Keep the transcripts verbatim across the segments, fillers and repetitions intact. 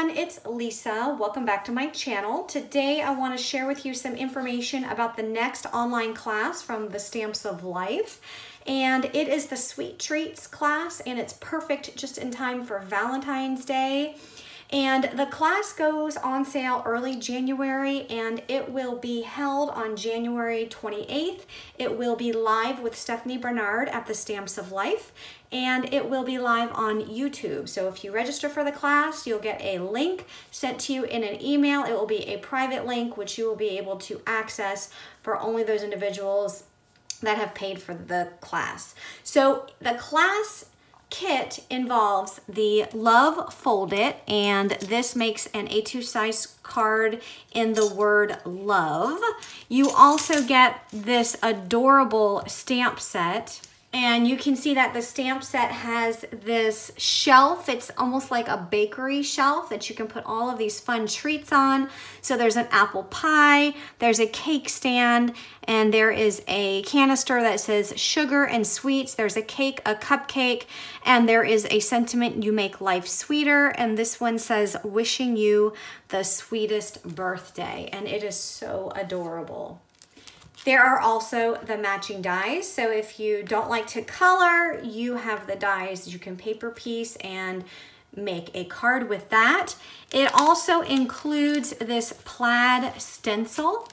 everyone, it's Lisa. Welcome back to my channel. Today I want to share with you some information about the next online class from the Stamps of Life. And it is the Sweet Treats class, and it's perfect just in time for Valentine's Day. And the class goes on sale early January, and it will be held on January twenty-eighth. It will be live with Stephanie Bernard at the Stamps of Life, and it will be live on YouTube. So if you register for the class, you'll get a link sent to you in an email. It will be a private link, which you will be able to access for only those individuals that have paid for the class. So the class kit involves the Love Fold It, and this makes an A two size card in the word love. You also get this adorable stamp set, and you can see that the stamp set has this shelf. It's almost like a bakery shelf that you can put all of these fun treats on. So there's an apple pie, there's a cake stand, and there is a canister that says sugar and sweets. There's a cake, a cupcake, and there is a sentiment, you make life sweeter. And this one says, wishing you the sweetest birthday. And it is so adorable. There are also the matching dies. So if you don't like to color, you have the dies you can paper piece and make a card with that. It also includes this plaid stencil.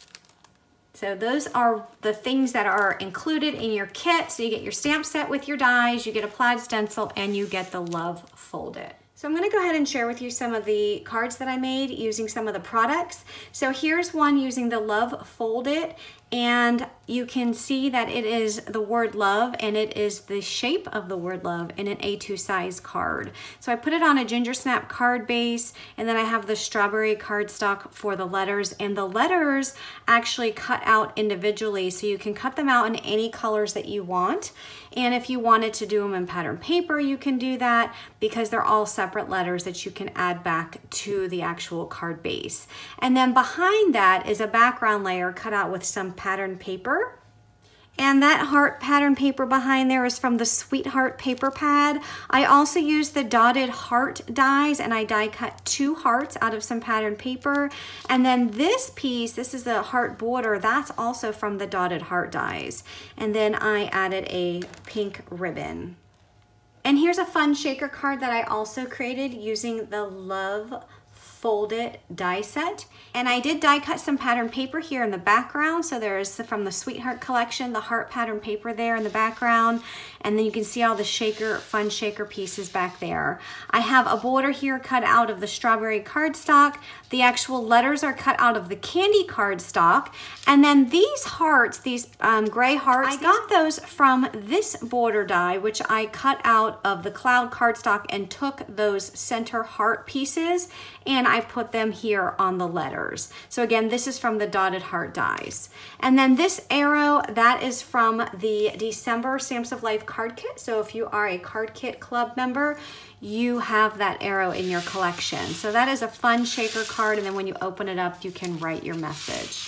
So those are the things that are included in your kit. So you get your stamp set with your dies, you get a plaid stencil, and you get the Love Fold It. So I'm gonna go ahead and share with you some of the cards that I made using some of the products. So here's one using the Love Fold It, and you can see that it is the word love, and it is the shape of the word love in an A two size card. So I put it on a ginger snap card base, and then I have the strawberry cardstock for the letters, and the letters actually cut out individually, so you can cut them out in any colors that you want. And if you wanted to do them in pattern paper, you can do that, because they're all separate letters that you can add back to the actual card base. And then behind that is a background layer cut out with some pattern paper. And that heart pattern paper behind there is from the Sweetheart paper pad. I also used the dotted heart dies, and I die cut two hearts out of some pattern paper. And then this piece, this is the heart border, that's also from the dotted heart dies. And then I added a pink ribbon. And here's a fun shaker card that I also created using the Love Fold It die set. And I did die cut some pattern paper here in the background. So there's from the Sweetheart collection, the heart pattern paper there in the background. And then you can see all the shaker, fun shaker pieces back there. I have a border here cut out of the strawberry cardstock. The actual letters are cut out of the candy cardstock. And then these hearts, these um, gray hearts, I got those from this border die, which I cut out of the cloud cardstock and took those center heart pieces, and I put them here on the letters. So again, this is from the dotted heart dies. And then this arrow, that is from the December Stamps of Life card kit. So if you are a card kit club member, you have that arrow in your collection. So that is a fun shaker card, and then when you open it up, you can write your message.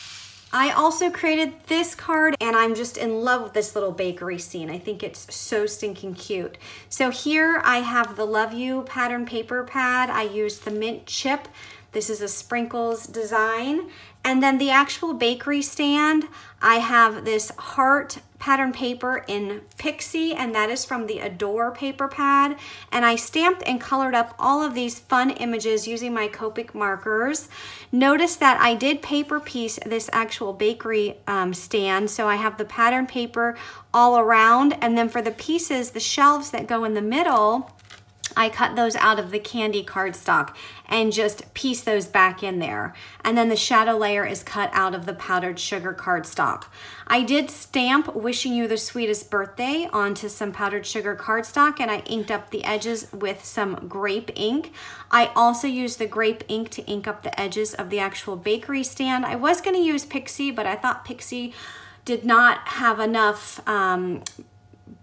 I also created this card, and I'm just in love with this little bakery scene. I think it's so stinking cute. So here I have the Love You pattern paper pad. I used the mint chip. This is a sprinkles design. And then the actual bakery stand, I have this heart pattern paper in Pixie, and that is from the Adore paper pad. And I stamped and colored up all of these fun images using my Copic markers. Notice that I did paper piece this actual bakery um, stand, so I have the pattern paper all around, and then for the pieces, the shelves that go in the middle, I cut those out of the candy cardstock and just piece those back in there. And then the shadow layer is cut out of the powdered sugar cardstock. I did stamp Wishing You the Sweetest Birthday onto some powdered sugar cardstock, and I inked up the edges with some grape ink. I also used the grape ink to ink up the edges of the actual bakery stand. I was gonna use Pixie, but I thought Pixie did not have enough um,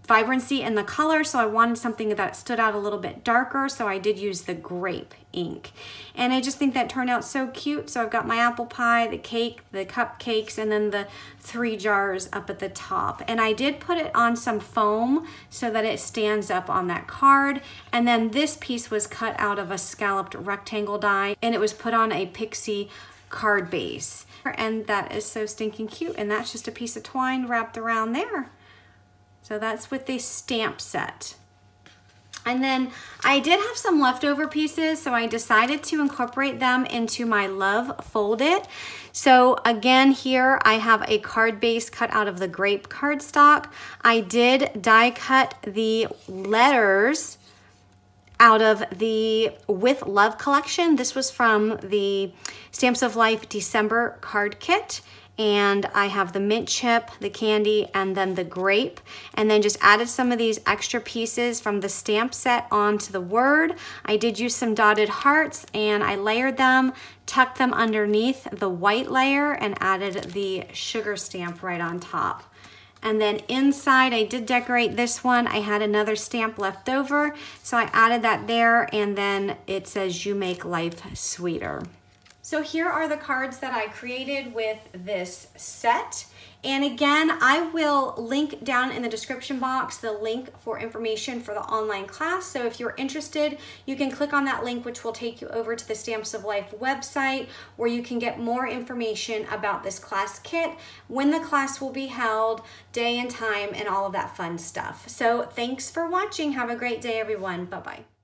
vibrancy in the color, so I wanted something that stood out a little bit darker, so I did use the grape ink. And I just think that turned out so cute. So I've got my apple pie, the cake, the cupcakes, and then the three jars up at the top. And I did put it on some foam so that it stands up on that card. And then this piece was cut out of a scalloped rectangle die, and it was put on a pixie card base. And that is so stinking cute. And that's just a piece of twine wrapped around there. So that's with the stamp set. And then I did have some leftover pieces, so I decided to incorporate them into my Love Fold It. So again, here I have a card base cut out of the grape cardstock. I did die cut the letters out of the With Love collection. This was from the Stamps of Life December card kit. And I have the mint chip, the candy, and then the grape. And then just added some of these extra pieces from the stamp set onto the word. I did use some dotted hearts, and I layered them, tucked them underneath the white layer, and added the sugar stamp right on top. And then inside, I did decorate this one. I had another stamp left over, so I added that there, and then it says, "You make life sweeter." So here are the cards that I created with this set. And again, I will link down in the description box the link for information for the online class. So if you're interested, you can click on that link, which will take you over to the Stamps of Life website, where you can get more information about this class kit, when the class will be held, day and time, and all of that fun stuff. So thanks for watching. Have a great day, everyone. Bye-bye.